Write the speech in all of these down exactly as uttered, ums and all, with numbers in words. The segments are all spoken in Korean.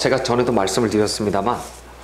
제가 전에도 말씀을 드렸습니다만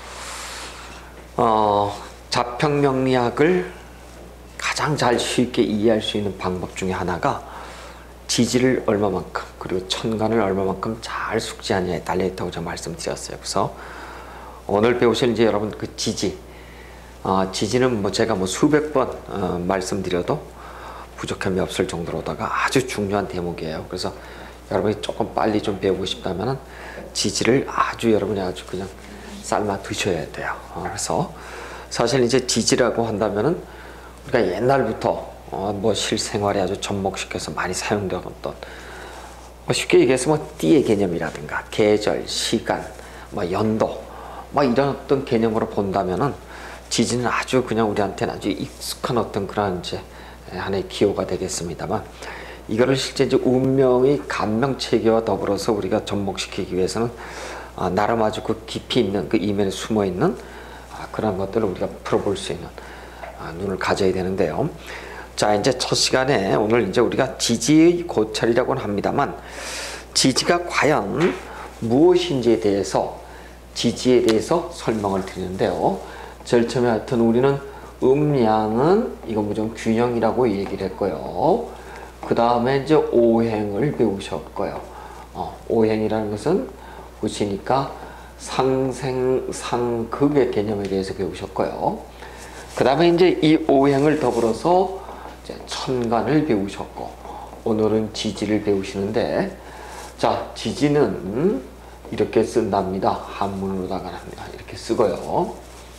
어, 자평명리학을 가장 잘 쉽게 이해할 수 있는 방법 중에 하나가 지지를 얼마만큼 그리고 천간을 얼마만큼 잘 숙지하느냐에 달려있다고 제가 말씀드렸어요. 그래서 오늘 배우실 이제 여러분 그 지지 어, 지지는 뭐 제가 뭐 수백 번 어, 말씀드려도 부족함이 없을 정도로다가 아주 중요한 대목이에요. 그래서 여러분이 조금 빨리 좀 배우고 싶다면은 지지를 아주 여러분이 아주 그냥 삶아 드셔야 돼요. 어, 그래서 사실 이제 지지라고 한다면은 우리가 옛날부터 어, 뭐 실생활에 아주 접목시켜서 많이 사용되었던 뭐 쉽게 얘기해서 뭐 띠의 개념이라든가 계절, 시간, 뭐 연도 뭐 이런 어떤 개념으로 본다면은 지지는 아주 그냥 우리한테는 아주 익숙한 어떤 그런 이제 하나의 기호가 되겠습니다만 이거를 실제 이제 운명의 감명 체계와 더불어서 우리가 접목시키기 위해서는 아, 나름 아주 그 깊이 있는 그 이면에 숨어 있는 아, 그런 것들을 우리가 풀어볼 수 있는 아, 눈을 가져야 되는데요. 자, 이제 첫 시간에 오늘 이제 우리가 지지의 고찰이라고는 합니다만 지지가 과연 무엇인지에 대해서 지지에 대해서 설명을 드리는데요. 제일 처음에 하여튼 우리는 음양은 이거 무조건 균형이라고 얘기를 했고요. 그 다음에 이제 오행을 배우셨고요. 어, 오행이라는 것은 무엇이니까 상생상극의 개념에 대해서 배우셨고요. 그 다음에 이제 이 오행을 더불어서 이제 천간을 배우셨고 오늘은 지지를 배우시는데 자, 지지는 이렇게 쓴답니다. 한문으로다가 이렇게 쓰고요.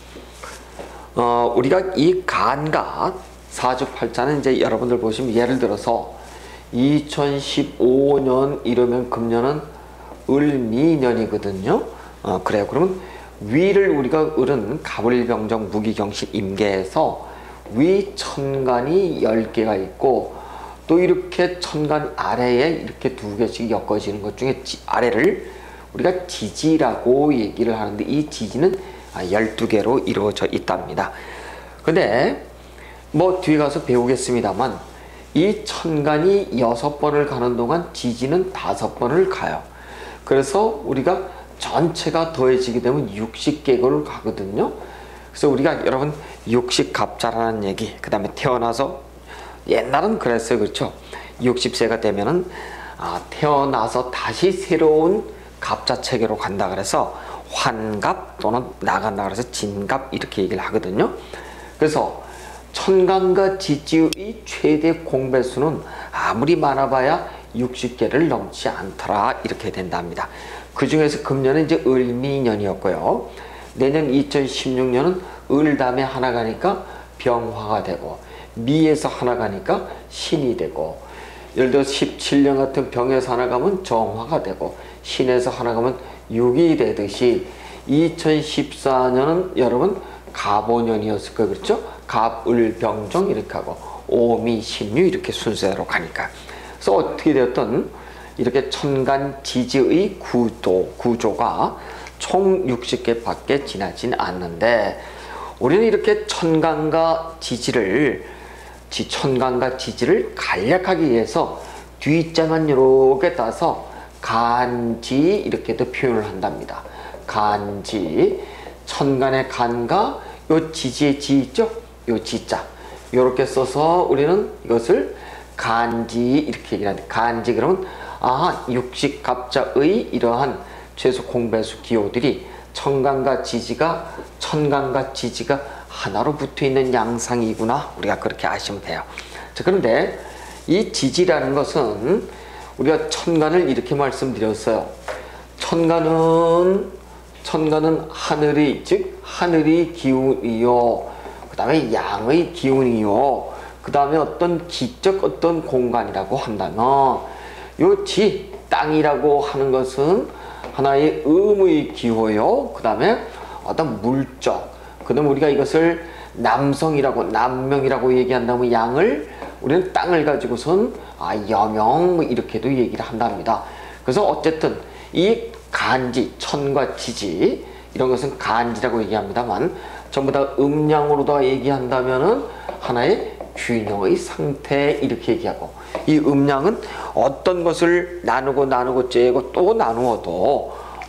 어, 우리가 이 간과 사주팔자는 이제 여러분들 보시면 예를 들어서 이천십오 년 이러면 금년은 을미년이거든요. 어, 그래요. 그러면 위를 우리가 을은 갑을병정 무기경신 임계에서 위 천간이 열 개가 있고 또 이렇게 천간 아래에 이렇게 두 개씩 엮어지는 것 중에 지, 아래를 우리가 지지라고 얘기를 하는데 이 지지는 열두 개로 이루어져 있답니다. 근데 뭐 뒤에 가서 배우겠습니다만 이 천간이 여섯 번을 가는 동안 지지는 다섯 번을 가요. 그래서 우리가 전체가 더해지게 되면 육십 개골을 가거든요. 그래서 우리가 여러분 육십갑자라는 얘기, 그 다음에 태어나서 옛날은 그랬어요. 그렇죠? 육십 세가 되면은 아, 태어나서 다시 새로운 갑자 체계로 간다 그래서 환갑 또는 나간다 그래서 진갑 이렇게 얘기를 하거든요. 그래서 천간과 지지의 최대 공배수는 아무리 많아봐야 육십 개를 넘지 않더라 이렇게 된답니다. 그 중에서 금년은 이제 을미년이었고요. 내년 이천십육 년은 을담에 하나 가니까 병화가 되고 미에서 하나 가니까 신이 되고 예를 들어 십칠 년 같은 병에서 하나 가면 정화가 되고 신에서 하나 가면 육이 되듯이 이천십사 년은 여러분 갑오년이었을 거예요. 그렇죠? 갑을병정 이렇게 하고 오미신유 이렇게 순서대로 가니까 그래서 어떻게 되었든 이렇게 천간 지지의 구도, 구조가 총 육십 개 밖에 지나진 않는데 우리는 이렇게 천간과 지지를 지 천간과 지지를 간략하기 위해서 뒷자만 이렇게 따서 간지 이렇게도 표현을 한답니다. 간지 천간의 간과 요 지지의 지 있죠? 요 지자 요렇게 써서 우리는 이것을 간지 이렇게 얘기하는데 간지 그러면 아 육십갑자의 이러한 최소 공배수 기호들이 천간과 지지가 천간과 지지가 하나로 붙어있는 양상이구나 우리가 그렇게 아시면 돼요. 자, 그런데 이 지지라는 것은 우리가 천간을 이렇게 말씀드렸어요. 천간은 천간은 하늘이 즉 하늘이 기운이요 그 다음에 양의 기운이요 그 다음에 어떤 기적 어떤 공간이라고 한다면 요 지 땅이라고 하는 것은 하나의 음의 기호요 그 다음에 어떤 물적 그 다음에 우리가 이것을 남성이라고 남명이라고 얘기한다면 양을 우리는 땅을 가지고선 아 여명 이렇게도 얘기를 한답니다. 그래서 어쨌든 이 간지 천과 지지 이런 것은 간지라고 얘기합니다만 전부 다 음양으로다 얘기한다면은 하나의 균형의 상태 이렇게 얘기하고 이 음양은 어떤 것을 나누고 나누고 째고 또 나누어도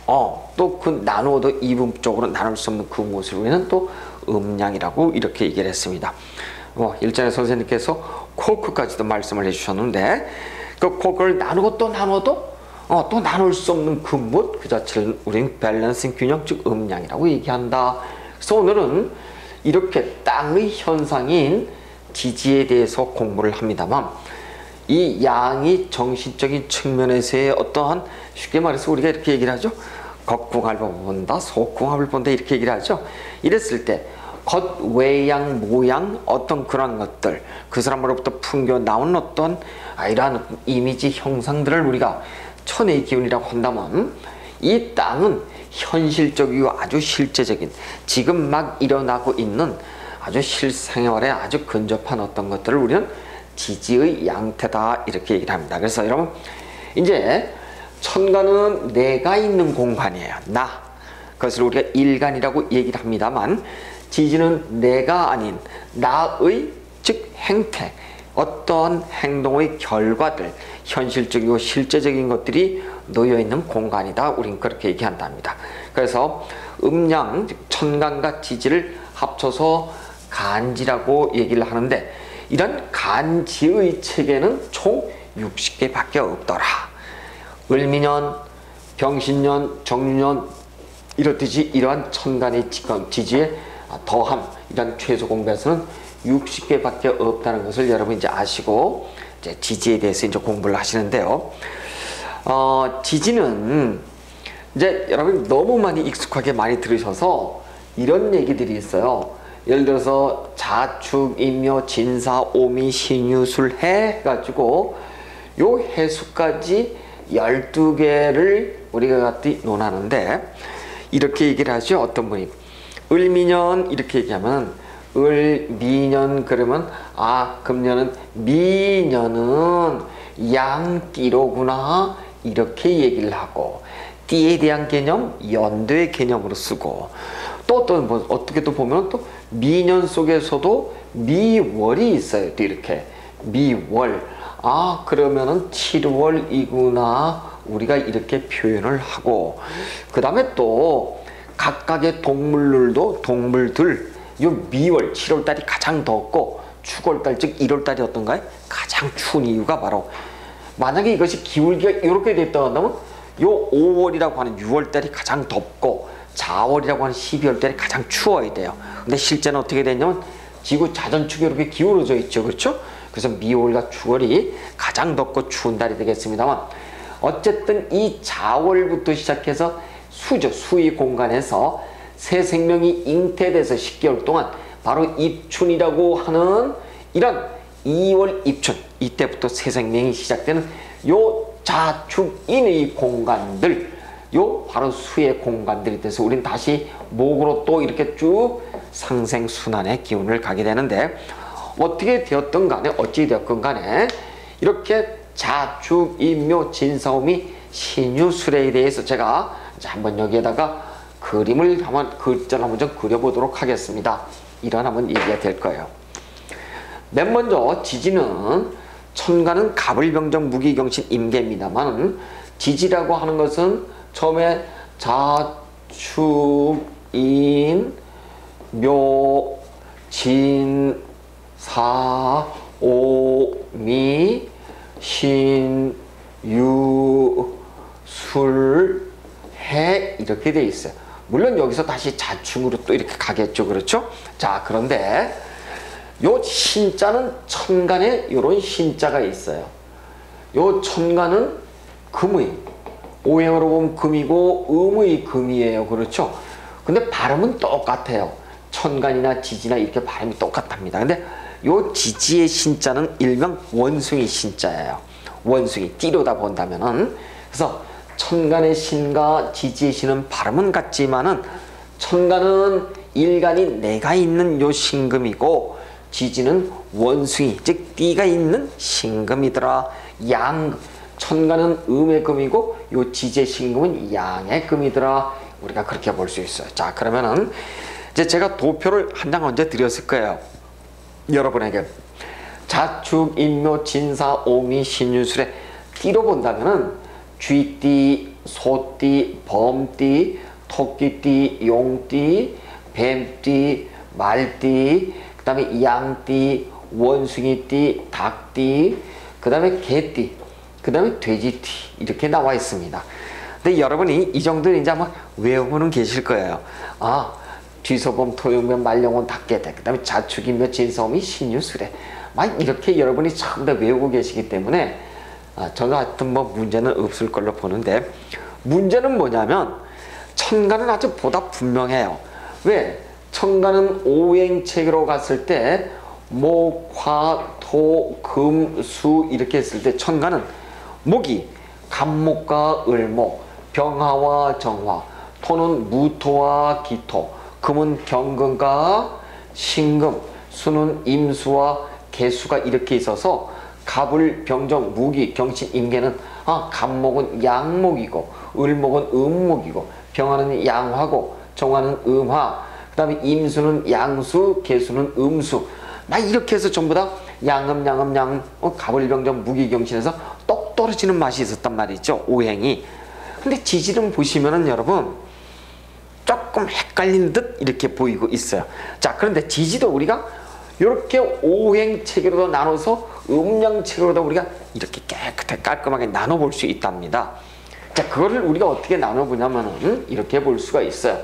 어, 또 그 나누어도 이분법적으로 나눌 수 없는 그것을 우리는 또 음량이라고 이렇게 얘기를 했습니다. 어, 일전에 선생님께서 콜크까지도 말씀을 해주셨는데 그 콜크를 나누고 또 나눠도 어, 또 나눌 수 없는 근무 그 자체를 우리는 밸런싱 균형 즉 음량이라고 얘기한다. 그래서 오늘은 이렇게 땅의 현상인 지지에 대해서 공부를 합니다만 이 양이 정신적인 측면에서의 어떠한 쉽게 말해서 우리가 이렇게 얘기를 하죠. 겉궁합을 본다, 속궁합을 본다 이렇게 얘기를 하죠. 이랬을 때 겉, 외양, 모양 어떤 그런 것들 그 사람으로부터 풍겨 나온 어떤 아, 이러한 이미지 형상들을 우리가 천의 기운이라고 한다면 이 땅은 현실적이고 아주 실제적인 지금 막 일어나고 있는 아주 실생활에 아주 근접한 어떤 것들을 우리는 지지의 양태다 이렇게 얘기를 합니다. 그래서 여러분 이제 천간은 내가 있는 공간이에요. 나. 그것을 우리가 일간이라고 얘기를 합니다만 지지는 내가 아닌 나의 즉 행태 어떤 행동의 결과들 현실적이고 실제적인 것들이 놓여있는 공간이다. 우린 그렇게 얘기한답니다. 그래서 음양 천간과 지지를 합쳐서 간지라고 얘기를 하는데 이런 간지의 체계는 총 육십 개밖에 없더라. 을미년, 병신년, 정유년 이렇듯이 이러한 천간의 지지에 더함 이런 최소 공부에서는 육십 개밖에 없다는 것을 여러분 이제 아시고 이제 지지에 대해서 이제 공부를 하시는데요. 어, 지지는 이제 여러분 너무 많이 익숙하게 많이 들으셔서 이런 얘기들이 있어요. 예를 들어서 자축, 인묘, 진사, 오미, 신유술 해 해가지고 요 해수까지 열두 개를 우리가 갖다 논하는데 이렇게 얘기를 하죠. 어떤 분이 을미년 이렇게 얘기하면 을미년 그러면 아 금년은 미년은 양띠로구나 이렇게 얘기를 하고 띠에 대한 개념 연도의 개념으로 쓰고 또 또 뭐 어떻게 또 보면 또 미년 속에서도 미월이 있어요. 또 이렇게 미월 아 그러면은 칠월이구나 우리가 이렇게 표현을 하고 그 다음에 또 각각의 동물들도 동물들 요 미월 칠월달이 가장 덥고 축월달 즉 일월달이 어떤가요? 가장 추운 이유가 바로 만약에 이것이 기울기가 이렇게 됐다 한다면 요 오월이라고 하는 유월달이 가장 덥고 사월이라고 하는 십이월달이 가장 추워야 돼요. 근데 실제는 어떻게 되냐면 지구 자전축이 이렇게 기울어져 있죠. 그렇죠? 그래서 미월과 추월이 가장 덥고 추운 달이 되겠습니다만 어쨌든 이 자월부터 시작해서 수죠. 수의 공간에서 새 생명이 잉태돼서 십 개월 동안 바로 입춘이라고 하는 이런 이월 입춘 이때부터 새 생명이 시작되는 요 자축인의 공간들 요 바로 수의 공간들이 돼서 우린 다시 목으로 또 이렇게 쭉 상생순환의 기운을 가게 되는데 어떻게 되었든 간에 어찌 되었건 간에 이렇게 자축, 인묘, 진사오미, 신유술에 대해서 제가 한번 여기에다가 그림을 한번 글자를 한번 좀 그려보도록 하겠습니다. 이런 한번 얘기가 될 거예요. 맨 먼저 지지는 천간은 갑을병정 무기경신 임계입니다만 지지라고 하는 것은 처음에 자축, 인, 묘, 진, 사, 오, 미, 신, 유, 술, 해 이렇게 돼 있어요. 물론 여기서 다시 자축으로 또 이렇게 가겠죠. 그렇죠? 자, 그런데 요 신자는 천간에 요런 신자가 있어요. 요 천간은 금의, 오행으로 보면 금이고 음의 금이에요. 그렇죠? 근데 발음은 똑같아요. 천간이나 지지나 이렇게 발음이 똑같답니다. 근데 요 지지의 신자는 일명 원숭이 신자예요. 원숭이, 띠로다 본다면은. 그래서 천간의 신과 지지의 신은 발음은 같지만은 천간은 일간이 내가 있는 요 신금이고 지지는 원숭이, 즉 띠가 있는 신금이더라. 양, 천간은 음의 금이고 요 지지의 신금은 양의 금이더라. 우리가 그렇게 볼 수 있어요. 자, 그러면은 이제 제가 도표를 한 장 언제 드렸을 거예요. 여러분에게 자축, 인묘, 진사, 오미, 신유술에 띠로 본다면은 쥐띠, 소띠, 범띠, 토끼띠, 용띠, 뱀띠, 말띠, 그 다음에 양띠, 원숭이띠, 닭띠, 그 다음에 개띠, 그 다음에 돼지띠 이렇게 나와 있습니다. 근데 여러분이 이 정도는 이제 아마 외우고는 계실 거예요. 아, 뒤소범, 토용면, 말령원, 닭개대, 그 다음에 자축인묘, 진서음이 신유술에 막 이렇게 여러분이 전부 다 외우고 계시기 때문에 아, 저는 하여튼 뭐 문제는 없을 걸로 보는데, 문제는 뭐냐면 천간은 아주 보다 분명해요. 왜? 천간은 오행체계로 갔을 때 목, 화, 토, 금, 수 이렇게 했을 때 천간은 목이 간목과 을목, 병화와 정화, 토는 무토와 기토, 금은 경금과 신금, 수는 임수와 개수가 이렇게 있어서 갑을, 병정, 무기, 경신, 임계는 아, 간목은 양목이고 을목은 음목이고 병화는 양화고 정화는 음화, 그 다음에 임수는 양수, 개수는 음수, 막 이렇게 해서 전부 다 양음 양음 양 어, 갑을, 병정, 무기, 경신에서 똑 떨어지는 맛이 있었단 말이죠, 오행이. 근데 지지는 보시면은 여러분 조금 헷갈린 듯 이렇게 보이고 있어요. 자, 그런데 지지도 우리가 이렇게 오행체계로 나눠서 음양체계로 우리가 이렇게 깨끗하게 깔끔하게 나눠볼 수 있답니다. 자, 그거를 우리가 어떻게 나눠보냐면은 이렇게 볼 수가 있어요.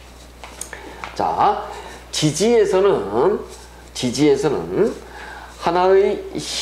자, 지지에서는 지지에서는 하나의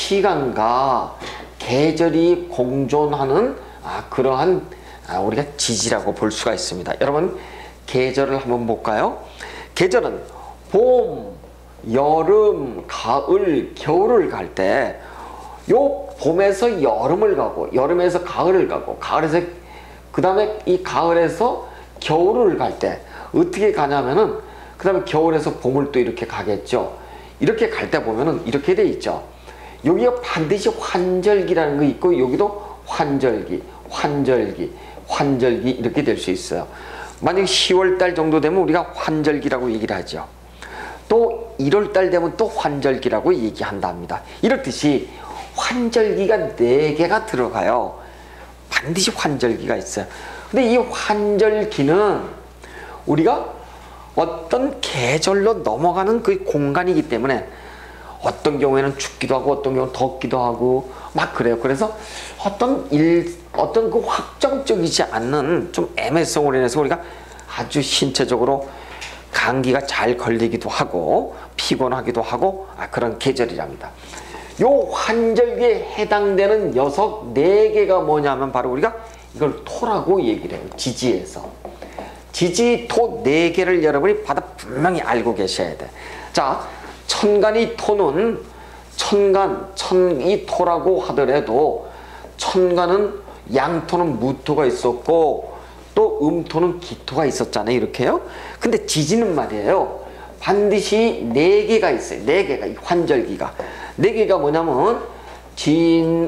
시간과 계절이 공존하는 아, 그러한 아, 우리가 지지라고 볼 수가 있습니다. 여러분 계절을 한번 볼까요? 계절은 봄, 여름, 가을, 겨울을 갈 때 요 봄에서 여름을 가고 여름에서 가을을 가고 가을에서 그 다음에 이 가을에서 겨울을 갈 때 어떻게 가냐면은 그 다음에 겨울에서 봄을 또 이렇게 가겠죠. 이렇게 갈 때 보면은 이렇게 돼 있죠. 여기가 반드시 환절기라는 거 있고 여기도 환절기, 환절기, 환절기 이렇게 될 수 있어요. 만약 시월달 정도 되면 우리가 환절기라고 얘기를 하죠. 또 일월달 되면 또 환절기라고 얘기한답니다. 이렇듯이 환절기가 네 개가 들어가요. 반드시 환절기가 있어요. 근데 이 환절기는 우리가 어떤 계절로 넘어가는 그 공간이기 때문에 어떤 경우에는 춥기도 하고 어떤 경우는 덥기도 하고 막 그래요. 그래서 어떤 일, 어떤 그 확정적이지 않는 좀 애매성으로 인해서 우리가 아주 신체적으로 감기가 잘 걸리기도 하고 피곤하기도 하고 아, 그런 계절이랍니다. 요 환절기에 해당되는 녀석 네 개가 뭐냐면 바로 우리가 이걸 토라고 얘기를 해요. 지지에서. 지지, 토 네 개를 여러분이 바로 분명히 알고 계셔야 돼. 자, 천간이 토는 천간, 천이 토라고 하더라도 천간은 양토는 무토가 있었고 또 음토는 기토가 있었잖아요. 이렇게요. 근데 지지는 말이에요. 반드시 네 개가 있어요. 네 개가, 이 환절기가. 네 개가 뭐냐면 진,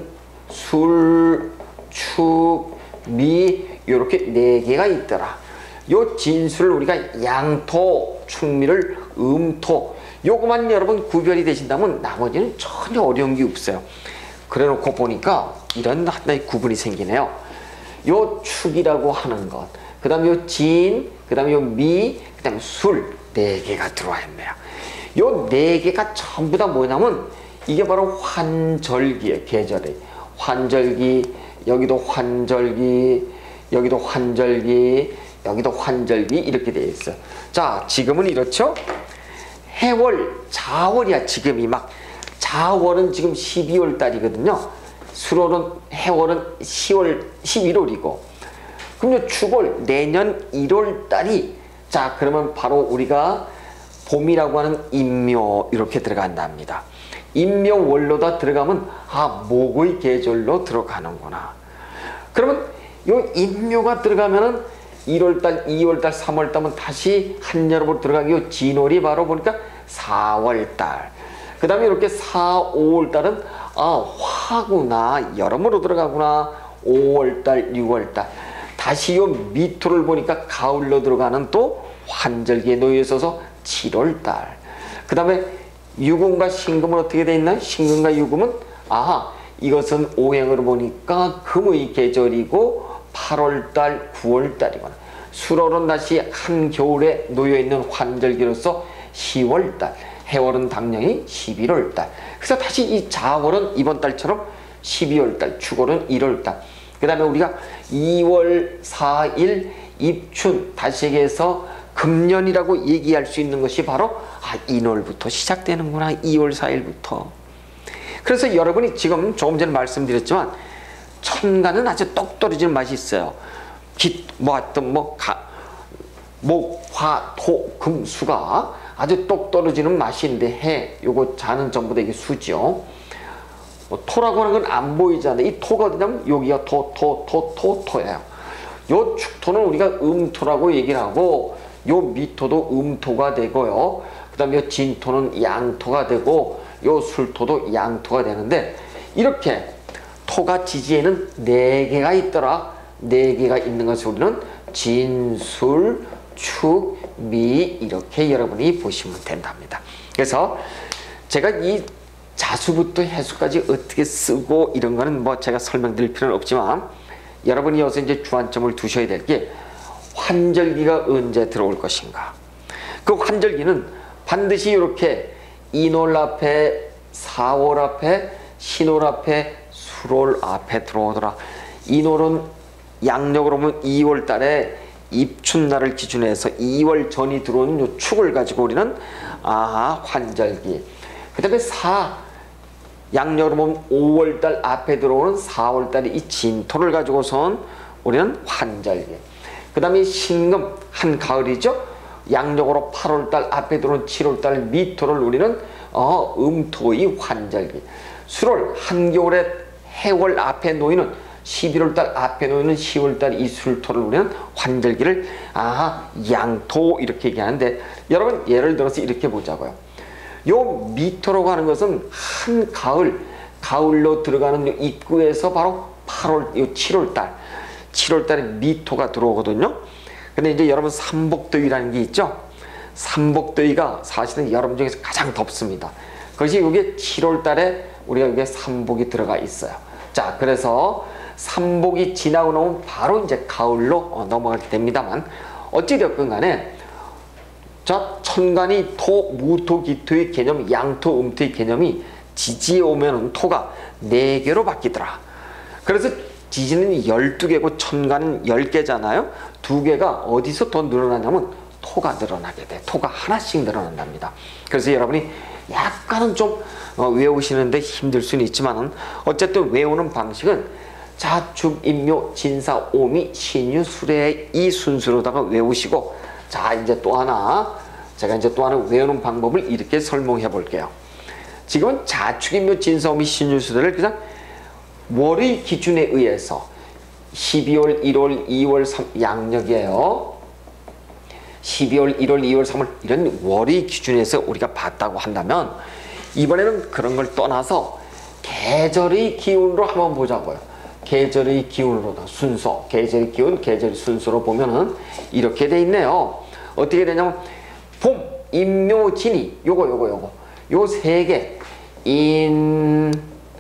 술, 축, 미 이렇게 네 개가 있더라. 요 진술을 우리가 양토, 축미를 음토 요거만 여러분 구별이 되신다면 나머지는 전혀 어려운 게 없어요. 그래 놓고 보니까 이런 하나의 구분이 생기네요. 요 축이라고 하는 것, 그 다음에 요 진, 그 다음에 요 미, 그 다음에 술 네 개가 들어와 있네요. 요 네 개가 전부 다 뭐냐면 이게 바로 환절기예요. 계절에 환절기, 여기도 환절기, 여기도 환절기, 여기도 환절기 이렇게 되어 있어요. 자, 지금은 이렇죠? 해월, 자월이야. 지금이 막 자월은 지금 십이월 달이거든요. 수월은 해월은 시월, 십일월이고 그럼 축월 내년 일월 달이 자 그러면 바로 우리가 봄이라고 하는 인묘 이렇게 들어간답니다. 인묘 월로다 들어가면 아 목의 계절로 들어가는구나. 그러면 요 인묘가 들어가면은 일월달, 이월달, 삼월달은 다시 한여름으로 들어가기 요 진월이 바로 보니까 사월달. 그 다음에 이렇게 사, 오월달은 아 화구나 여름으로 들어가구나. 오월달, 유월달 다시 요 미토를 보니까 가을로 들어가는 또 환절기에 놓여 있어서 칠월달. 그 다음에 유금과 신금은 어떻게 돼 있나요? 신금과 유금은 아 이것은 오행으로 보니까 금의 계절이고 팔월달, 구월달이거나 수월은 다시 한겨울에 놓여있는 환절기로서 시월달, 해월은 당연히 십일월달. 그래서 다시 이 자월은 이번 달처럼 십이월달, 축월은 일월달. 그 다음에 우리가 이월 사일 입춘, 다시 얘기해서 금년이라고 얘기할 수 있는 것이 바로 아, 인월부터 시작되는구나. 이월 사일부터. 그래서 여러분이 지금 조금 전에 말씀드렸지만 천간은 아주 똑 떨어지는 맛이 있어요. 기, 뭐 하여튼 뭐 가, 목, 화, 토, 금, 수가 아주 똑 떨어지는 맛인데 해, 요거 자는 전부 다 이게 수죠. 뭐 토라고 하는 건 안 보이잖아요. 이 토가 어디냐면 여기가 토, 토, 토, 토, 토예요. 요 축토는 우리가 음토라고 얘기를 하고 요 미토도 음토가 되고요. 그 다음에 요 진토는 양토가 되고 요 술토도 양토가 되는데 이렇게 토가 지지에는 네 개가 있더라. 네 개가 있는 것을 우리는 진, 술, 축, 미 이렇게 여러분이 보시면 된답니다. 그래서 제가 이 자수부터 해수까지 어떻게 쓰고 이런 거는 뭐 제가 설명드릴 필요는 없지만 여러분이 여기서 이제 주안점을 두셔야 될 게 환절기가 언제 들어올 것인가. 그 환절기는 반드시 이렇게 인월 앞에, 사월 앞에, 신월 앞에, 수월 앞에 들어오더라. 인월은 양력으로 보면 이월 달에 입춘날을 기준으로 해서 이월 전이 들어오는 요 축을 가지고 우리는 아 환절기. 그 다음에 사 양력으로 보면 오월 달 앞에 들어오는 사월 달에 이 진토를 가지고선 우리는 환절기. 그 다음에 신금 한가을이죠. 양력으로 팔월 달 앞에 들어오는 칠월 달 미토를 우리는 어, 음토의 환절기. 수월 한겨울에 해월 앞에 놓이는 십일월 달 앞에 놓이는 시월 달 이술토를 우리는 환절기를 아 양토 이렇게 얘기하는데 여러분 예를 들어서 이렇게 보자고요. 요 미토라고 하는 것은 한가을, 가을로 들어가는 요 입구에서 바로 팔월, 요 칠월 달, 칠월 달에 미토가 들어오거든요. 근데 이제 여러분 삼복더위라는 게 있죠. 삼복더위가 사실은 여름 중에서 가장 덥습니다. 그것이 여기 칠월 달에 우리가 여기에 삼복이 들어가 있어요. 자, 그래서 삼복이 지나고 나면 바로 이제 가을로 어, 넘어가게 됩니다만 어찌되었건 간에 자, 천간이 토, 무토, 기토의 개념, 양토, 음토의 개념이 지지에 오면은 토가 네 개로 바뀌더라. 그래서 지지는 열두 개고 천간은 열 개잖아요. 두 개가 어디서 더 늘어나냐면 토가 늘어나게 돼. 토가 하나씩 늘어난답니다. 그래서 여러분이 약간은 좀 어, 외우시는데 힘들 수는 있지만은 어쨌든 외우는 방식은 자축, 인묘, 진사, 오미, 신유, 수레 이 순서로다가 외우시고 자 이제 또 하나 제가 이제 또 하나 외우는 방법을 이렇게 설명해 볼게요. 지금은 자축, 인묘, 진사, 오미, 신유, 수레를 그냥 월의 기준에 의해서 십이월, 일월, 이월, 삼 양력이에요. 십이월, 일월, 이월, 삼월 이런 월의 기준에서 우리가 봤다고 한다면 이번에는 그런 걸 떠나서 계절의 기운으로 한번 보자고요. 계절의 기운으로 순서, 계절의 기운, 계절의 순서로 보면은 이렇게 돼 있네요. 어떻게 되냐면 봄, 인묘, 진이 요거 요거 요거 요 세 개 인,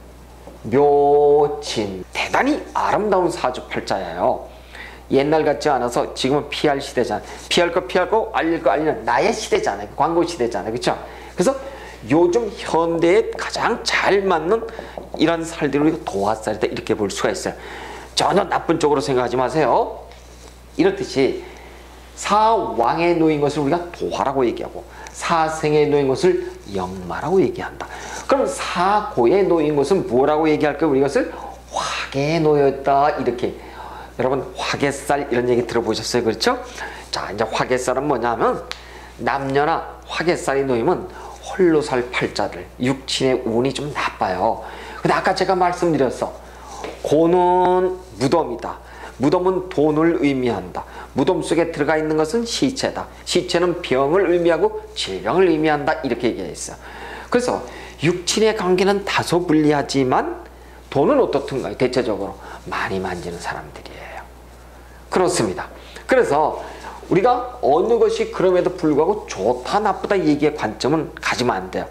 묘, 진 대단히 아름다운 사주팔자예요. 옛날 같지 않아서 지금은 피할 시대잖아요. 피할 거 피할 거 알릴 거 알리는 나의 시대잖아요. 광고 시대잖아요. 그렇죠? 그래서 요즘 현대에 가장 잘 맞는 이런 살들을 우리가 도화살이다 이렇게 볼 수가 있어요. 전혀 나쁜 쪽으로 생각하지 마세요. 이렇듯이 사왕에 놓인 것을 우리가 도화라고 얘기하고 사생에 놓인 것을 역마라고 얘기한다. 그럼 사고에 놓인 것은 뭐라고 얘기할까요? 우리 것을 화계에 놓였다 이렇게. 여러분 화계살 이런 얘기 들어보셨어요? 그렇죠? 자 이제 화계살은 뭐냐 하면 남녀나 화계살이 놓이면 홀로 살 팔자들 육친의 운이 좀 나빠요. 근데 아까 제가 말씀드렸어. 고는 무덤이다. 무덤은 돈을 의미한다. 무덤 속에 들어가 있는 것은 시체다. 시체는 병을 의미하고 질병을 의미한다. 이렇게 얘기했어요. 그래서 육친의 관계는 다소 불리하지만 돈은 어떻든가요? 대체적으로 많이 만지는 사람들이에요. 그렇습니다. 그래서 우리가 어느 것이 그럼에도 불구하고 좋다 나쁘다 얘기의 관점은 가지면 안 돼요.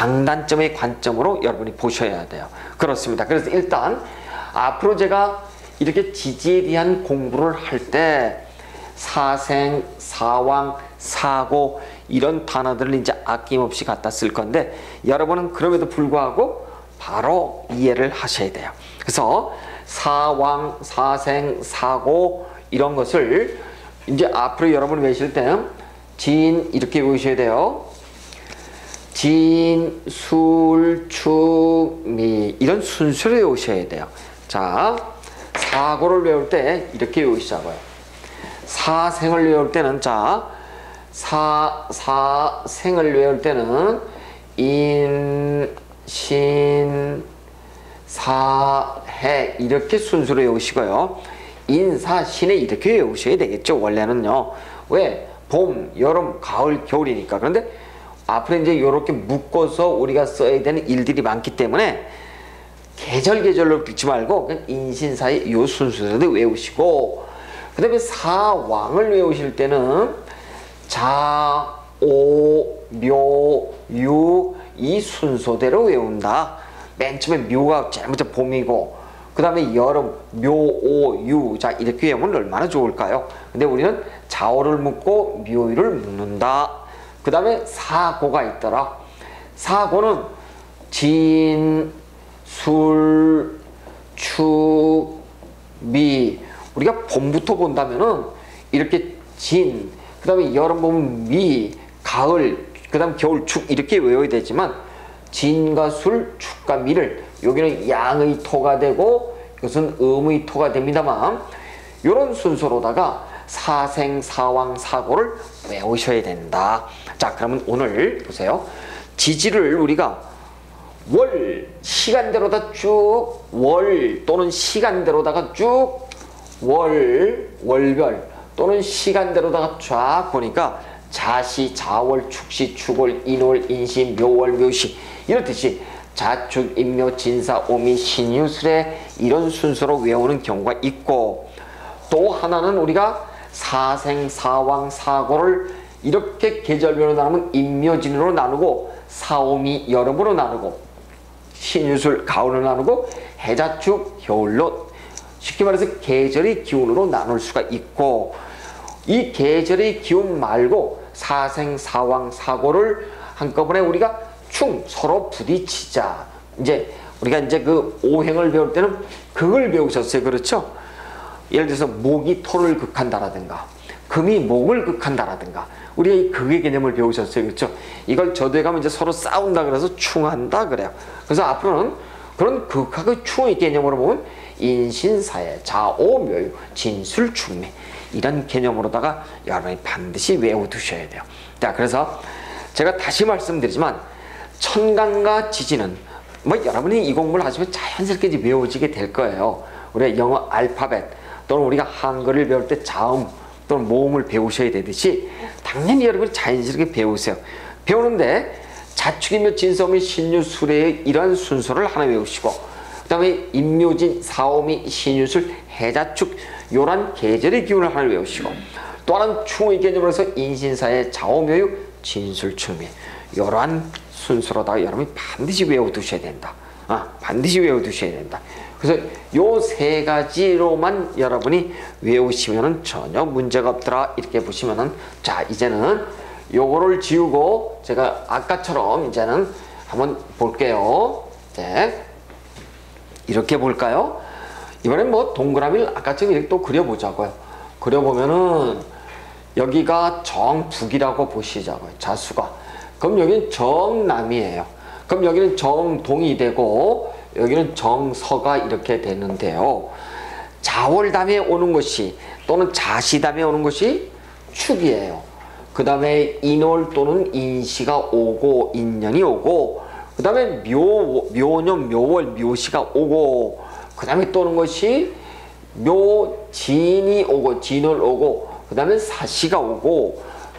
장단점의 관점으로 여러분이 보셔야 돼요. 그렇습니다. 그래서 일단 앞으로 제가 이렇게 지지에 대한 공부를 할 때 사생, 사왕, 사고 이런 단어들을 이제 아낌없이 갖다 쓸 건데 여러분은 그럼에도 불구하고 바로 이해를 하셔야 돼요. 그래서 사왕, 사생, 사고 이런 것을 이제 앞으로 여러분 외우실 때는 진 이렇게 외우셔야 돼요. 진, 술, 축, 미 이런 순서로 외우셔야 돼요. 자, 사고를 외울 때 이렇게 외우시자고요. 사생을 외울 때는 자, 사, 사생을 외울 때는 인, 신, 사, 해 이렇게 순서로 외우시고요. 인사, 신에 이렇게 외우셔야 되겠죠. 원래는요. 왜? 봄, 여름, 가을, 겨울이니까. 그런데 앞으로 이제 이렇게 묶어서 우리가 써야 되는 일들이 많기 때문에 계절 계절로 읽지 말고 그냥 인신사의 요 순서대로 외우시고, 그 다음에 사왕을 외우실 때는 자, 오, 묘, 유 이 순서대로 외운다. 맨 처음에 묘가 제일 먼저 봄이고 그 다음에 여름, 묘, 오, 유 자 이렇게 외우면 얼마나 좋을까요? 근데 우리는 자오를 묶고 묘유를 묶는다. 그 다음에 사고가 있더라. 사고는 진, 술, 축, 미 우리가 봄부터 본다면은 이렇게 진, 그 다음에 여름 보면 미, 가을, 그 다음 겨울 축 이렇게 외워야 되지만 진과 술, 축과 미를 여기는 양의 토가 되고 이것은 음의 토가 됩니다만 이런 순서로다가 사생, 사왕, 사고를 외우셔야 된다. 자, 그러면 오늘 보세요. 지지를 우리가 월, 시간대로다 쭉 월 또는 시간대로다가 쭉 월, 월별 또는 시간대로다가 쫙 보니까 자시, 자월, 축시, 축월, 인월, 인시, 묘월, 묘시 이렇듯이 자축, 인묘, 진사, 오미, 신유술에 이런 순서로 외우는 경우가 있고, 또 하나는 우리가 사생, 사왕, 사고를 이렇게 계절별로 나누면 인묘진으로 나누고 사오미 여름으로 나누고 신유술 가을로 나누고 해자축 겨울로, 쉽게 말해서 계절의 기운으로 나눌 수가 있고, 이 계절의 기운 말고 사생, 사왕, 사고를 한꺼번에 우리가 충 서로 부딪히자. 이제 우리가 이제 그 오행을 배울 때는 그걸 배우셨어요. 그렇죠? 예를 들어서 목이 토를 극한다라든가 금이 목을 극한다라든가 우리가 이 극의 개념을 배우셨어요. 그렇죠? 이걸 저도에 가면 이제 서로 싸운다 그래서 충한다 그래요. 그래서 앞으로는 그런 극하고 충의 개념으로 보면 인신사해, 자오묘유, 진술충미 이런 개념으로다가 여러분이 반드시 외워두셔야 돼요. 자, 그래서 제가 다시 말씀드리지만 천간과 지지는 뭐 여러분이 이 공부를 하시면 자연스럽게 이제 외워지게 될 거예요. 우리가 영어 알파벳 또는 우리가 한글을 배울 때 자음 또는 모음을 배우셔야 되듯이 당연히 여러분이 자연스럽게 배우세요. 배우는데 자축이며 진성이 신유술의 이러한 순서를 하나 외우시고, 그 다음에 인묘진, 사오미, 신유술, 해자축 요런 계절의 기운을 하나 외우시고, 또 하나는 충의 개념으로 해서 인신사의 자오묘유, 진술충미 요러한 순서로다가 여러분이 반드시 외워두셔야 된다. 아, 반드시 외워두셔야 된다. 그래서 요 세 가지로만 여러분이 외우시면은 전혀 문제가 없더라. 이렇게 보시면은, 자, 이제는 요거를 지우고 제가 아까처럼 이제는 한번 볼게요. 네. 이렇게 볼까요? 이번엔 뭐 동그라미를 아까처럼 이렇게 또 그려보자고요. 그려보면은 여기가 정북이라고 보시자고요. 자수가. 그럼 여기는 정남이에요. 그럼 여기는 정동이 되고 여기는 정서가 이렇게 되는데요. 자월 다음에 오는 것이 또는 자시 다음에 오는 것이 축이에요. 그 다음에 인월 또는 인시가 오고 인년이 오고, 그 다음에 묘, 묘년, 묘월, 묘시가 오고, 그 다음에 또 오는 것이 묘진이 오고 진월 오고, 그 다음에 사시가 오고,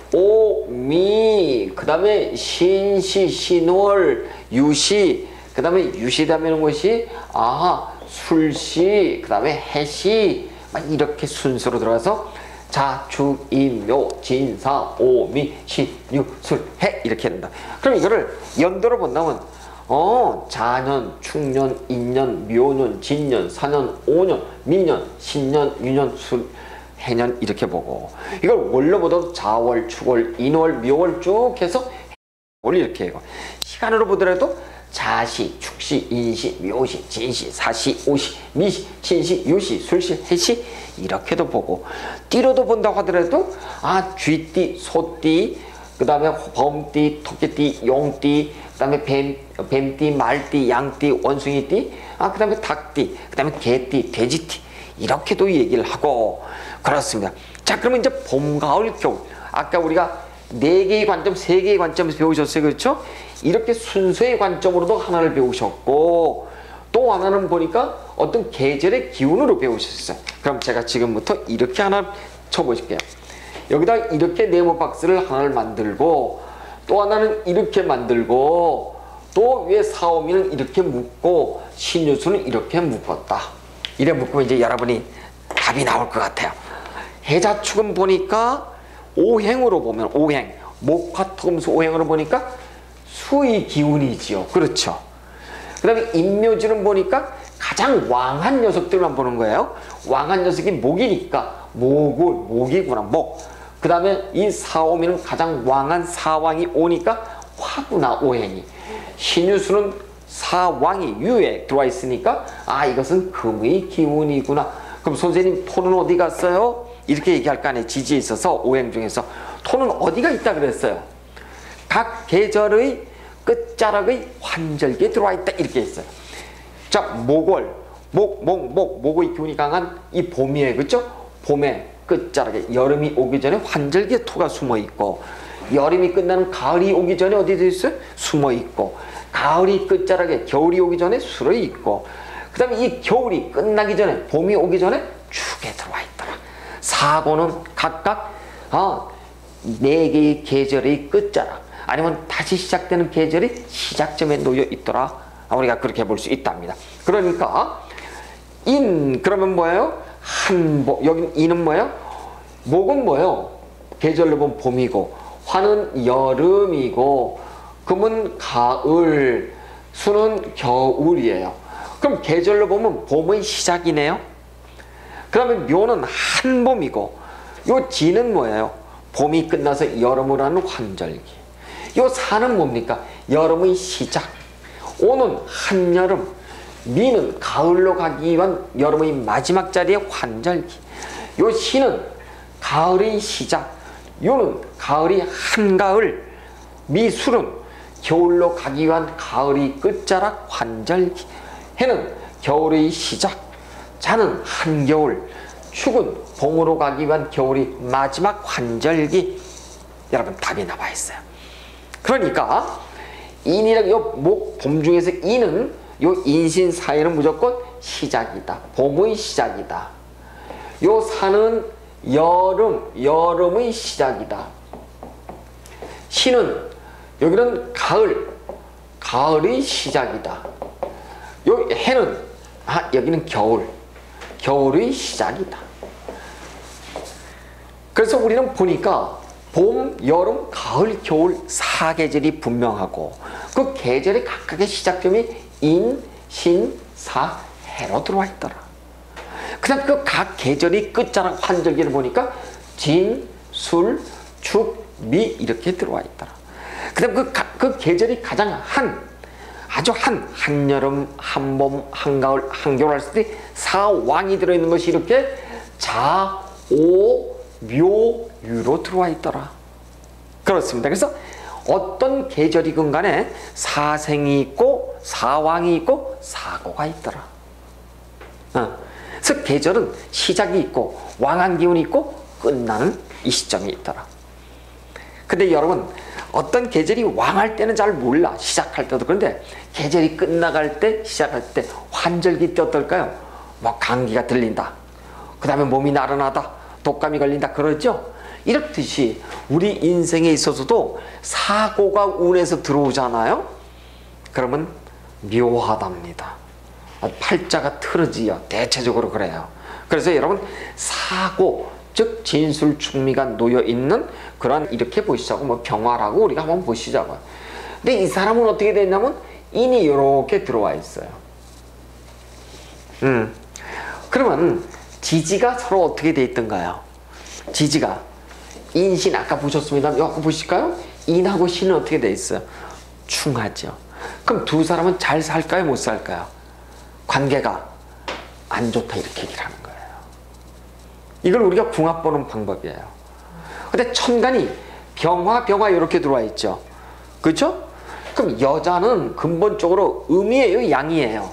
오미, 그 다음에 신시, 신월, 유시, 그 다음에 유시 다음에 오는 것이 아 술시, 그 다음에 해시, 이렇게 순서로 들어가서 자축, 인묘, 진사, 오미, 신, 유, 술, 해 이렇게 된다. 그럼 이거를 연도로 본다면 어, 자년, 축년, 인년, 묘년, 진년, 사년, 오년, 미년, 신년, 유년, 술, 해년 이렇게 보고 이걸 월로 보도 자월, 축월, 인월, 묘월 쭉 해서 월 이렇게 해요. 시간으로 보더라도 자시, 축시, 인시, 묘시, 진시, 사시, 오시, 미시, 신시, 유시, 술시, 해시 이렇게도 보고 띠로도 본다고 하더라도 아 쥐띠, 소띠, 그 다음에 범띠, 토끼띠, 용띠, 그 다음에 뱀, 뱀띠, 말띠, 양띠, 원숭이띠, 아 그 다음에 닭띠, 그 다음에 개띠, 돼지띠 이렇게도 얘기를 하고 그렇습니다. 자 그러면 이제 봄, 가을, 겨울 아까 우리가 네 개의 관점, 세 개의 관점에서 배우셨어요. 그렇죠? 이렇게 순서의 관점으로도 하나를 배우셨고 또 하나는 보니까 어떤 계절의 기운으로 배우셨어요. 그럼 제가 지금부터 이렇게 하나 쳐보실게요. 여기다 이렇게 네모 박스를 하나를 만들고 또 하나는 이렇게 만들고 또 위에 사오미는 이렇게 묶고 신유수는 이렇게 묶었다. 이래 묶으면 이제 여러분이 답이 나올 것 같아요. 해자축은 보니까 오행으로 보면 오행, 목화토금수 오행으로 보니까 수의 기운이지요. 그렇죠. 그 다음에 인묘지는 보니까 가장 왕한 녀석들만 보는 거예요. 왕한 녀석이 목이니까 목을, 목이구나, 목. 그 다음에 이 사오미는 가장 왕한 사왕이 오니까 화구나, 오행이. 신유수는 사왕이 유에 들어와 있으니까 아 이것은 금의 기운이구나. 그럼 선생님 토는 어디 갔어요? 이렇게 얘기할 거 아니에요. 지지에 있어서 오행 중에서 토는 어디가 있다 그랬어요? 각 계절의 끝자락의 환절기에 들어와 있다 이렇게 했어요. 자 목월, 목, 목, 목, 목의 기운이 강한 이 봄이에요. 그렇죠? 봄에 끝자락에 여름이 오기 전에 환절기에 토가 숨어 있고 여름이 끝나는 가을이 오기 전에 어디에 있어요? 숨어 있고 가을이 끝자락에 겨울이 오기 전에 술어 있고 그 다음에 이 겨울이 끝나기 전에 봄이 오기 전에 축에 들어와 있더라. 사고는 각각 아, 네 개의 계절의 끝자락 아니면 다시 시작되는 계절이 시작점에 놓여 있더라. 우리가 그렇게 볼 수 있답니다. 그러니까 인 그러면 뭐예요? 한복 여기 인은 뭐예요? 목은 뭐예요? 계절로 보면 봄이고 화는 여름이고 금은 가을 수는 겨울이에요. 그럼 계절로 보면 봄의 시작이네요. 그러면 묘는 한봄이고 요 지는 뭐예요? 봄이 끝나서 여름으로 하는 환절기. 요 사는 뭡니까? 여름의 시작. 오는 한여름. 미는 가을로 가기 위한 여름의 마지막 자리의 환절기. 요 시는 가을의 시작. 요는 가을이 한가을. 미술은 겨울로 가기 위한 가을이 끝자락 환절기. 해는 겨울의 시작. 자는 한겨울. 축은 봄으로 가기 위한 겨울이 마지막 환절기. 여러분 답이 나와 있어요. 그러니까 인이랑 요 목, 봄 중에서 인은 요 인신 사이는 무조건 시작이다. 봄의 시작이다. 요 사는 여름, 여름의 시작이다. 시는 여기는 가을, 가을의 시작이다. 요 해는 아 여기는 겨울, 겨울의 시작이다. 그래서 우리는 보니까 봄, 여름, 가을, 겨울 사계절이 분명하고 그 계절의 각각의 시작점이 인, 신, 사, 해로 들어와 있더라. 그 다음 그 각 계절의 끝자락 환절기를 보니까 진, 술, 축, 미 이렇게 들어와 있더라. 그 다음 그, 그 계절이 가장 한, 아주 한, 한여름, 한봄, 한가을, 한겨울 할 때 사왕이 들어있는 것이 이렇게 자, 오, 묘, 유로 들어와 있더라. 그렇습니다. 그래서 어떤 계절이건 간에 사생이 있고 사왕이 있고 사고가 있더라. 어. 그래서 계절은 시작이 있고 왕한 기운이 있고 끝나는 이 시점이 있더라. 근데 여러분 어떤 계절이 왕할 때는 잘 몰라. 시작할 때도. 그런데 계절이 끝나갈 때 시작할 때 환절기 때 어떨까요? 뭐 감기가 들린다. 그 다음에 몸이 나른하다. 독감이 걸린다. 그러죠? 이렇듯이 우리 인생에 있어서도 사고가 운에서 들어오잖아요. 그러면 묘하답니다. 팔자가 틀어지요. 대체적으로 그래요. 그래서 여러분 사고 즉 진술충미가 놓여있는 그런 이렇게 보시자고 뭐 병화라고 우리가 한번 보시자고요. 근데 이 사람은 어떻게 됐냐면 인이 이렇게 들어와 있어요. 음. 그러면 지지가 서로 어떻게 돼 있던가요? 지지가 인신 아까 보셨습니다. 여기 보실까요? 인하고 신은 어떻게 돼 있어요? 충하죠. 그럼 두 사람은 잘 살까요? 못 살까요? 관계가 안 좋다 이렇게 얘기를 하는 거예요. 이걸 우리가 궁합 보는 방법이에요. 근데 천간이 병화 병화 이렇게 들어와 있죠. 그렇죠? 그럼 여자는 근본적으로 음이에요, 양이에요?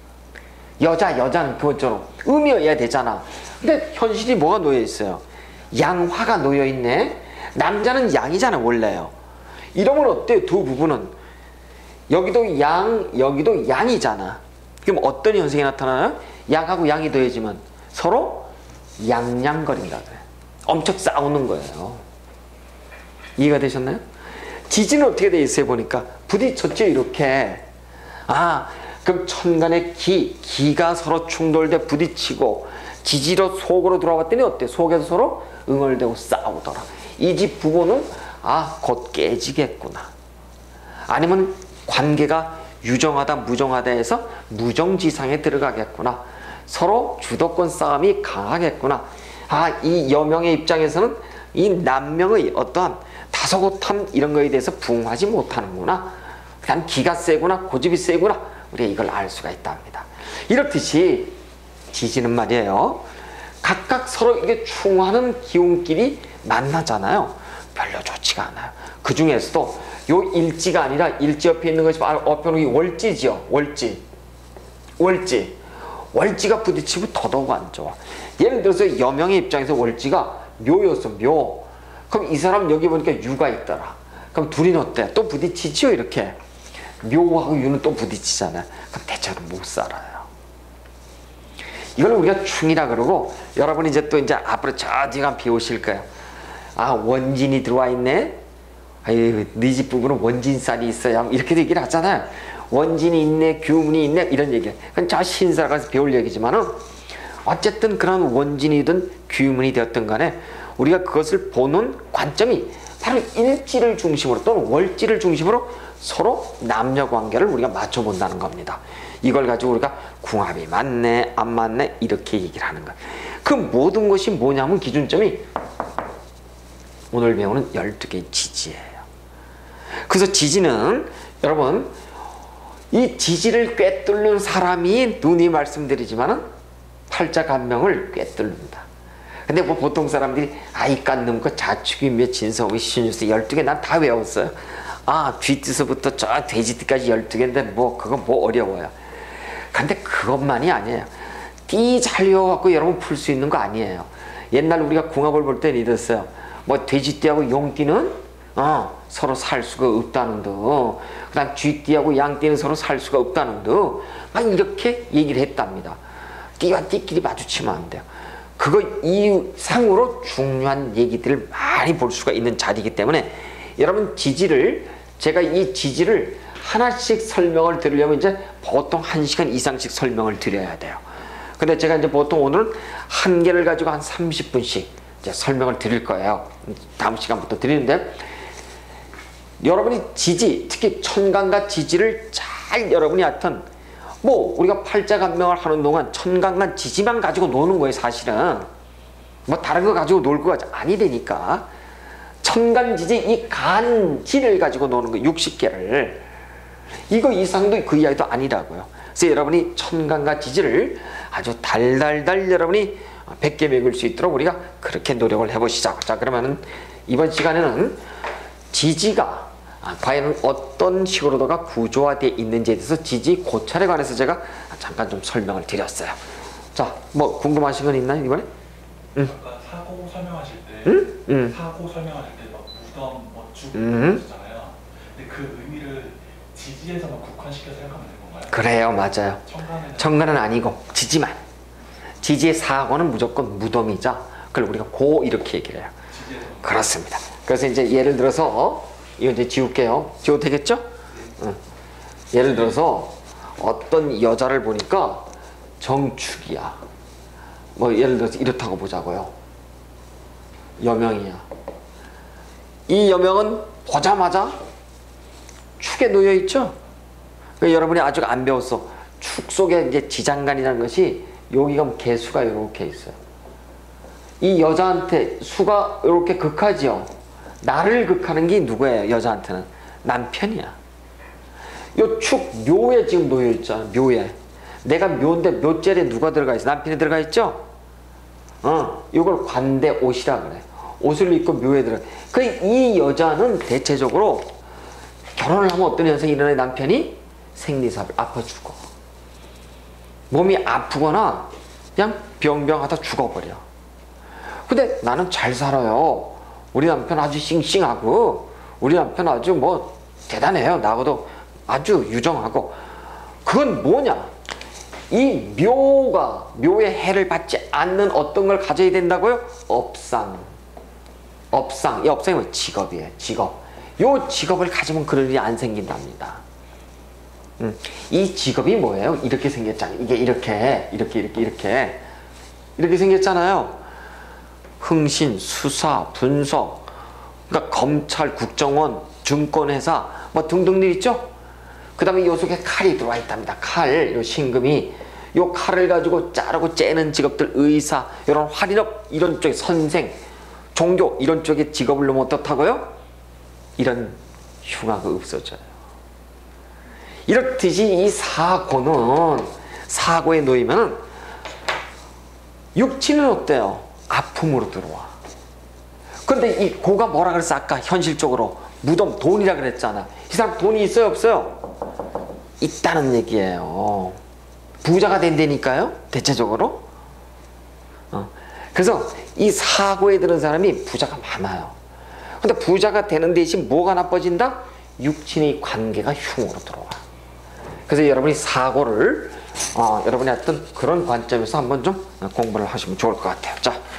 여자 여자는 근본적으로 음이어야 되잖아. 근데 현실이 뭐가 놓여 있어요? 양화가 놓여 있네. 남자는 양이잖아 원래요. 이러면 어때요? 두 부부는 여기도 양 여기도 양이잖아. 그럼 어떤 현상이 나타나요? 양하고 양이 더해지면 서로 양양거린다 그래. 엄청 싸우는 거예요. 이해가 되셨나요? 지지는 어떻게 돼 있어요? 보니까 부딪혔죠 이렇게. 아 그럼 천간의 기 기가 서로 충돌돼 부딪히고 지지로 속으로 들어왔더니 어때? 속에서 서로 응얼대고 싸우더라. 이 집 부부는 아 곧 깨지겠구나. 아니면 관계가 유정하다 무정하다 해서 무정지상에 들어가겠구나. 서로 주도권 싸움이 강하겠구나. 아 이 여명의 입장에서는 이 남명의 어떠한 다소곳함 이런 거에 대해서 부응하지 못하는구나. 그냥 기가 세구나 고집이 세구나. 우리가 이걸 알 수가 있답니다. 이렇듯이 지지는 말이에요. 각각 서로 이게 충하는 기운끼리 만나잖아요. 별로 좋지가 않아요. 그 중에서도 요 일지가 아니라 일지 옆에 있는 것이 바로 옆에는 월지지요. 월지. 월지. 월지가 부딪히면 더더욱 안 좋아. 예를 들어서 여명의 입장에서 월지가 묘였어. 묘. 그럼 이 사람 여기 보니까 유가 있더라. 그럼 둘이 어때? 또 부딪히지요 이렇게. 묘하고 유는 또 부딪히잖아요. 그럼 대체로 못 살아요. 이걸 우리가 충이라 그러고 여러분이 이제 또 이제 앞으로 저 뒤가 비오실 거예요. 아 원진이 들어와 있네. 아유 네 집 부부는 원진살이 있어야 이렇게 얘기를 하잖아요. 원진이 있네, 규문이 있네 이런 얘기. 그건 저 신사가 가서 배울 얘기지만은 어쨌든 그런 원진이든 규문이 되었든 간에 우리가 그것을 보는 관점이 바로 일지를 중심으로 또는 월지를 중심으로 서로 남녀 관계를 우리가 맞춰본다는 겁니다. 이걸 가지고 우리가 궁합이 맞네 안 맞네 이렇게 얘기를 하는 거예요. 그 모든 것이 뭐냐면 기준점이 오늘 배우는 열두 개의 지지예요. 그래서 지지는 여러분 이 지지를 꿰뚫는 사람이 눈이 말씀드리지만은 팔자간명을 꿰뚫는다. 근데 뭐 보통 사람들이 아이 깐놈 거 자축인묘 진성의 신유수 열두 개 난 다 외웠어요. 아 쥐띠서부터 저 돼지띠까지 열두 개인데 뭐 그건 뭐 어려워요. 근데 그것만이 아니에요. 띠 잘 외워갖고 여러분 풀 수 있는 거 아니에요. 옛날 우리가 궁합을 볼 때는 이랬어요. 뭐 돼지띠하고 용띠는 어, 서로 살 수가 없다는 둥. 그 다음 쥐띠하고 양띠는 서로 살 수가 없다는 둥. 막 이렇게 얘기를 했답니다. 띠와 띠끼리 마주치면 안 돼요. 그거 이상으로 중요한 얘기들을 많이 볼 수가 있는 자리이기 때문에 여러분 지지를 제가 이 지지를 하나씩 설명을 드리려면 이제 보통 한 시간 이상씩 설명을 드려야 돼요. 근데 제가 이제 보통 오늘은 한 개를 가지고 한 삼십 분씩 이제 설명을 드릴 거예요. 다음 시간부터 드리는데 여러분이 지지, 특히 천간과 지지를 잘 여러분이 하여튼 뭐 우리가 팔자간명을 하는 동안 천간과 지지만 가지고 노는 거예요. 사실은 뭐 다른 거 가지고 놀 거가 아니되니까 천간지지 이 간지를 가지고 노는 거 육십 개를 이거 이상도 그 이하도 아니라고요. 그래서 여러분이 천간과 지지를 아주 달달달 여러분이 백 개 먹을 수 있도록 우리가 그렇게 노력을 해보시자. 자 그러면은 이번 시간에는 지지가 과연 어떤 식으로다가 구조화되어 있는지에 대해서 지지 고찰에 관해서 제가 잠깐 좀 설명을 드렸어요. 자, 뭐 궁금하신 건 있나요 이번에? 응. 아까 사고 설명하실 때, 응? 응. 사고 설명하실 때 막 무덤, 뭐 죽음 응. 하셨잖아요. 근데 그 의미를 지지에서만 국한시켜서 생각하면 되는 건가요? 그래요, 맞아요. 천간은 천간은 아니고 지지만. 지지의 사고는 무조건 무덤이자 그걸 우리가 고 이렇게 얘기를 해요. 지지에서만. 그렇습니다. 그래서 이제 예를 들어서 이거 이제 지울게요. 지워도 되겠죠? 응. 예를 들어서 어떤 여자를 보니까 정축이야. 뭐 예를 들어서 이렇다고 보자고요. 여명이야. 이 여명은 보자마자 축에 놓여 있죠? 그 여러분이 아직 안 배웠어. 축 속에 이제 지장간이라는 것이 여기가 개수가 이렇게 있어요. 이 여자한테 수가 이렇게 극하지요. 나를 극하는 게 누구예요? 여자한테는 남편이야. 요 축 묘에 지금 놓여 있잖아. 묘에. 내가 묘인데 묘절에 누가 들어가 있어? 남편이 들어가 있죠? 어, 이걸 관대 옷이라 그래. 옷을 입고 묘에 들어가. 그 이 여자는 대체적으로 결혼을 하면 어떤 현상이 일어나요? 남편이 생리사를 아파 죽어. 몸이 아프거나 그냥 병병하다 죽어버려. 근데 나는 잘 살아요. 우리 남편 아주 싱싱하고 우리 남편 아주 뭐 대단해요. 나하고도 아주 유정하고. 그건 뭐냐? 이 묘가 묘의 해를 받지 않는 어떤 걸 가져야 된다고요? 업상. 업상. 이 업상이 뭐 직업이에요. 직업. 요 직업을 가지면 그런 일이 안 생긴답니다. 음, 이 직업이 뭐예요? 이렇게 생겼잖아요. 이게 이렇게 이렇게 이렇게 이렇게 이렇게 생겼잖아요. 흥신, 수사, 분석, 그러니까 검찰, 국정원, 증권회사 뭐 등등 일 있죠? 그 다음에 요 속에 칼이 들어와 있답니다. 칼, 요 신금이. 요 칼을 가지고 자르고 째는 직업들, 의사, 이런 활인업, 이런 쪽에 선생, 종교, 이런 쪽에 직업을 놓으면 어떻다고요? 이런 흉화가 없어져요. 이렇듯이 이 사고는, 사고에 놓이면은 육친은 어때요? 아픔으로 들어와. 근데 이 고가 뭐라 그랬어? 아까 현실적으로 무덤 돈이라 그랬잖아. 이 사람 돈이 있어요? 없어요? 있다는 얘기예요. 부자가 된다니까요? 대체적으로. 어. 그래서 이 사고에 드는 사람이 부자가 많아요. 근데 부자가 되는 대신 뭐가 나빠진다? 육친의 관계가 흉으로 들어와. 그래서 여러분이 사고를 어, 여러분이 어떤 그런 관점에서 한번 좀 공부를 하시면 좋을 것 같아요. 자.